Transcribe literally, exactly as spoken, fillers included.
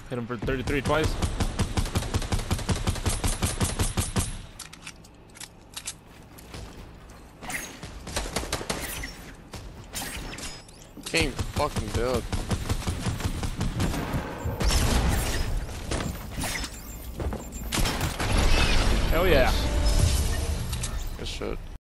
Hit him for thirty-three twice. Can't fucking build. Hell yeah. Good shit.